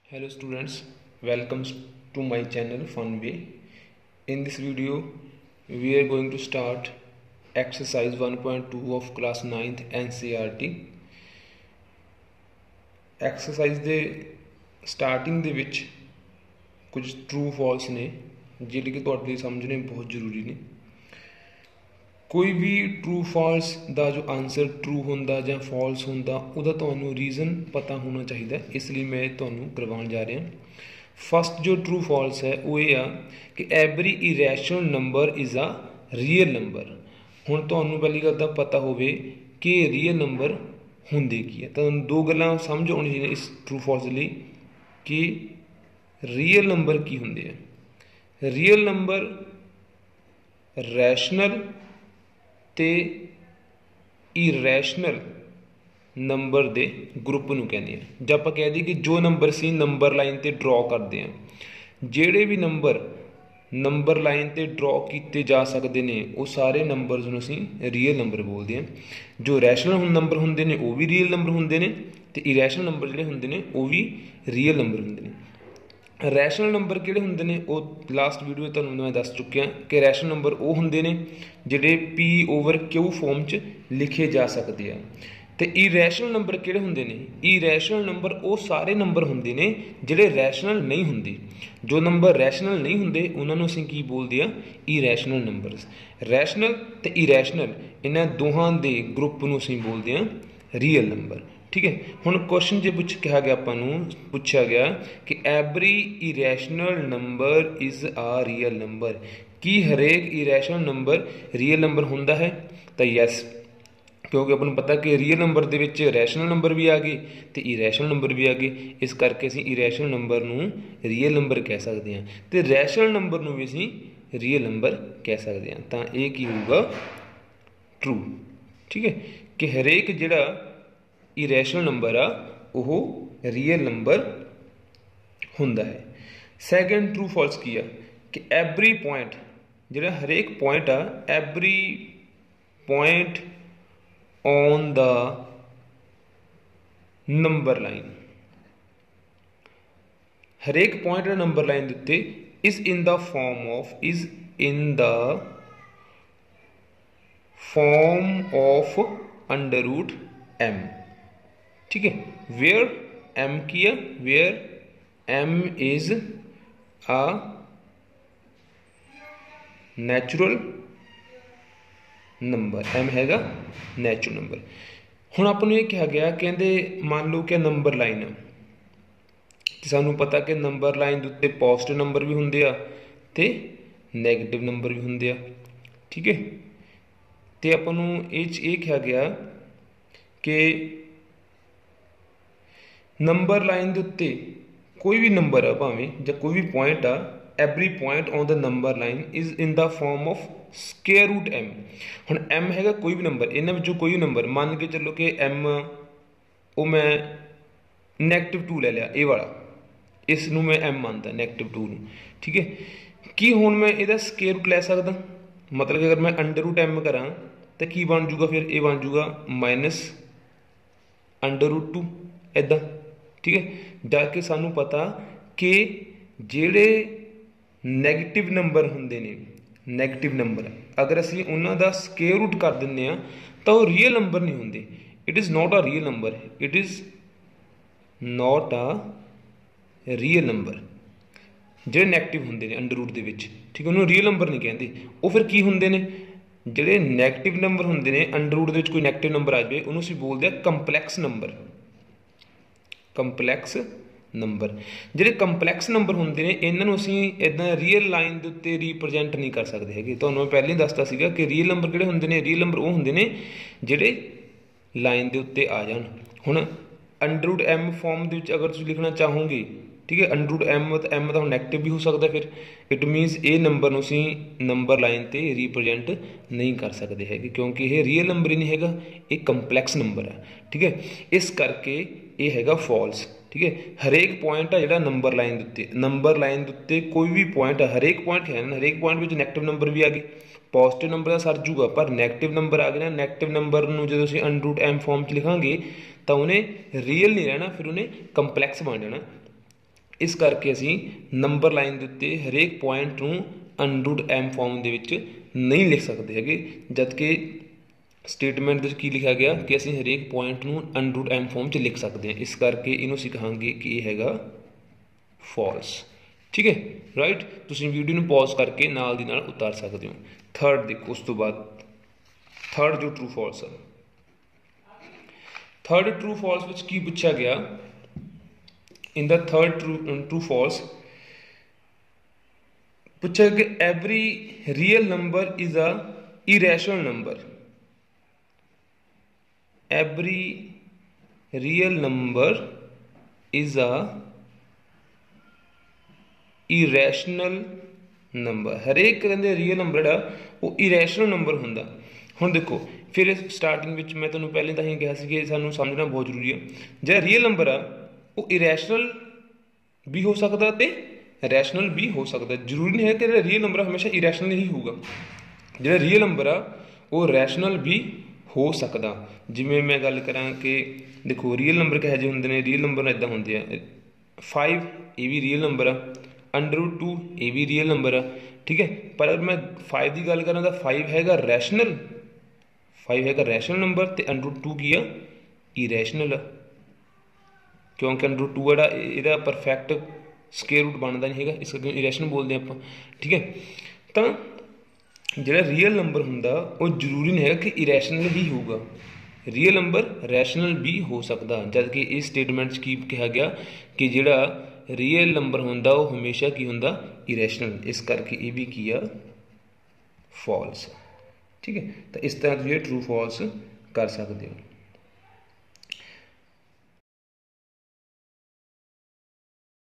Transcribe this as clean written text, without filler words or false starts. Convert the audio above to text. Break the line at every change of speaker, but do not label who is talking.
Hello students, welcome to my channel Funway. In this video, we are going to start exercise 1.2 of class 9th NCERT. Exercise ਦੇ starting ਦੇ ਵਿੱਚ ਕੁਝ true false ਨੇ ਜਿਹੜੇ ਕਿ ਤੁਹਾਡੇ ਲਈ ਸਮਝਣੇ ਬਹੁਤ ਜ਼ਰੂਰੀ ਨੇ। कोई भी ट्रू फॉल्स का जो आंसर ट्रू होंदा या फॉल्स होंदा उहदा तुहानू रीजन पता होना चाहिए, इसलिए मैं तुहानू करवाउण जा रहा। फस्ट जो ट्रू फॉल्स है वो ये आ कि every irrational number is a real number. हुण तुहानू पहली गल तां पता होवे कि रियल नंबर हुंदे की है, तो दो गल्लां समझ आउणी चाहिए इस ट्रू फॉल्स लई कि रियल नंबर की हुंदे आ। रियल नंबर रैशनल ते इरैशनल नंबर दे ग्रुप नूं कहंदे आ। जब आपां कह दी कि जो नंबर सी नंबर लाइन ते ड्रॉ करते हैं, जिहड़े भी नंबर लाइन ते ड्रॉ किए जा सकते हैं वो सारे नंबरस नूं असीं रियल नंबर बोलते हैं। जो रैशनल नंबर हुंदे ने वो भी रियल नंबर हुंदे ने ते इरैशनल नंबर जिहड़े हुंदे ने वो भी रियल नंबर हुंदे ने। रैशनल नंबर किहड़े हुंदे ने वो लास्ट वीडियो तुहानूं मैं दस चुकिया कि रैशनल नंबर वो हुंदे ने जिहड़े P/Q फॉर्म च लिखे जा सकते हैं। तो इरैशनल नंबर किहड़े हुंदे ने? इरैशनल नंबर वो सारे नंबर हुंदे ने जिहड़े रैशनल नहीं हुंदे। जो नंबर रैशनल नहीं हुंदे उन्हां नूं असीं की बोलदे आ? Irrational numbers. रैशनल ते इरैशनल इन्हां दोहां दे ग्रुप नूं असीं बोलदे आ रियल नंबर। ठीक है, हुण क्वेश्चन जे कहा गया आपां नूं पुछया गया कि every irrational number is a real number, कि हरेक इरैशनल नंबर रियल नंबर हुंदा है? तो यस, क्योंकि अपन पता कि रियल नंबर दे विच रैशनल नंबर भी आ गए तो इरैशनल नंबर भी आ गए, इस करके असीं इरैशनल नंबर नूं रियल नंबर कह सकते हैं तो रैशनल नंबर नूं भी असीं रियल नंबर कह सकते हैं। तो ये की होगा? ट्रू। ठीक है, कि हरेक जिहड़ा इरैशनल नंबर आ वो रियल नंबर हुंदा है। सैकेंड ट्रू फॉल्स की आ कि एवरी पॉइंट जिहड़ा हरेक पॉइंट आ every point on the number line, हरेक पॉइंट नंबर लाइन दे उत्ते is in the form of under root m. ठीक है, वेयर एम की है? Where m is a natural number, m हैगा नैचुरल नंबर। हुण आपां नूं ये कहा गया कहंदे मान लो कि नंबर लाइन है तो सानूं पता कि नंबर लाइन दे उत्ते पॉजिटिव नंबर भी हुंदे आ ते नैगेटिव नंबर भी हुंदे आ। ठीक है, तो आपां नूं ये कहा गया कि नंबर लाइन के उत्ते कोई भी नंबर आ भावें या कोई भी पॉइंट आ, every point on the number line is in the form of square root m. हुण एम हैगा कोई भी नंबर, इन्हां विचों कोई भी नंबर मान के चलो कि एम वो मैं -2 ले लिया, ये वाला इस नूं मैं एम मानता -2 नूं। ठीक है, कि हुण मैं इहदा स्केयर रूट लै सकदा? मतलब कि अगर मैं अंडर रूट एम करा तो की बन जूगा? फिर ये बन जूगा -√2 इदा। ठीक है, जाके सानू पता कि जिहड़े नैगेटिव नंबर हुंदे ने, नैगेटिव नंबर अगर असीं उन्हां दा स्केयर रूट कर दिंदे आ तो वो रियल नंबर नहीं हुंदे। It is not a real number, it is not a real number. जिहड़े नैगेटिव हुंदे ने अंडर रूट दे विच, ठीक है, उन्होंने रियल नंबर नहीं कहते। वो फिर की हुंदे ने? जिहड़े नैगेटिव नंबर हुंदे ने अंडर रूट दे विच कोई नैगेटिव नंबर आ जाए उन्होंने असीं बोलदे आ कंपलैक्स नंबर। कंपलैक्स नंबर जिहड़े कंपलैक्स नंबर हुंदे ने इन्हां नूं असीं इदां रियल लाइन दे उत्ते रिप्रजेंट नहीं कर सकते हैगे। तुहानूं मैं पहले ही दसदा सीगा कि रियल नंबर किहड़े हुंदे ने? रियल नंबर वो हुंदे ने जिहड़े लाइन दे उत्ते आ जाण। हुण अंडर रूट एम फॉर्म दे विच अगर तुसीं लिखना चाहोगे, ठीक है, अंडर रूट एम तो नैगेटिव भी हो सकता, फिर इट मीनस ये नंबर नूं असीं नंबर लाइन ते रिप्रजेंट नहीं कर सकते हैगे क्योंकि ये रियल नंबर ही नहीं हैगा, ये कंपलैक्स नंबर है। ठीक है, इस करके ये हैगा फॉल्स। ठीक है, हरेक पॉइंट आ जिहड़ा नंबर लाइन दे उत्ते कोई भी पॉइंट आ, हरेक पॉइंट है, हरेक पॉइंट विच नैगेटिव नंबर भी आ गए, पॉजिटिव नंबर का सर जूगा पर नैगेटिव नंबर आ गए ना, नैगेटिव नंबर नूं जदों असीं अंडर रूट एम फॉर्म च लिखांगे तो उन्हें रियल नहीं रहना, फिर उन्हें कंपलैक्स बन जाना। इस करके असीं नंबर लाइन के उत्ते हरेक पॉइंट नूं अंडररूट एम फॉर्म दे विच नहीं लिख सकते हैगे, जबकि स्टेटमेंट दे विच की लिखा गया कि असीं हरेक पॉइंट नूं अंडररूट एम फॉर्म च लिख सकते हैं। इस करके इहनूं असीं कहांगे कि ये हैगा फॉल्स। ठीक है राइट, तुसीं वीडियो नूं पॉज करके नाल दी नाल उतार सकते हो। थर्ड देखो, उस तो बाद थर्ड जो ट्रू फॉल्स है, थर्ड ट्रू फॉल्स विच की पूछा गया, in the third true false पूछा कि every real number is a irrational number. Every real number is a irrational number. हरेक कहते रियल नंबर जोड़ा वो इरेशनल नंबर होंदा। हुण देखो फिर स्टार्टिंग विच मैं तुहानूं पहले तां ही कहा सी कि सानूं समझना बहुत जरूरी है, जो रियल नंबर आ वो इरेशनल भी हो सकता ते रैशनल भी हो सकता। जरूरी नहीं है कि रियल नंबर हमेशा इरेशनल ही होगा, जो रियल नंबर आ वो रैशनल भी हो सकता। जिमें मैं गल करा कि देखो रियल नंबर कहे जे होंदे ने, रियल नंबर इदां होंदे आ 5 ये भी रियल नंबर आ, √2 ये भी रियल नंबर आ। ठीक है, पर मैं 5 की गल करा तो 5 हैगा रैशनल, 5 हैगा रैशनल नंबर तो √2 की आ इरेशनल आ, क्योंकि √2 जोड़ा यदा परफेक्ट स्केयर रूट बनता नहीं है, इस करके इरेशनल बोलते हैं आप। ठीक है, तो जो रियल नंबर होंदा वो जरूरी नहीं है कि इरेशनल ही होगा, रियल नंबर रैशनल भी हो सकता। जबकि इस स्टेटमेंट की कहा गया कि जोड़ा रियल नंबर होंदा वो हमेशा की होंदा इरेशनल, इस करके ये भी किया फॉल्स। ठीक है, तो इस तरह तुम ट्रू फॉल्स कर सकते हो।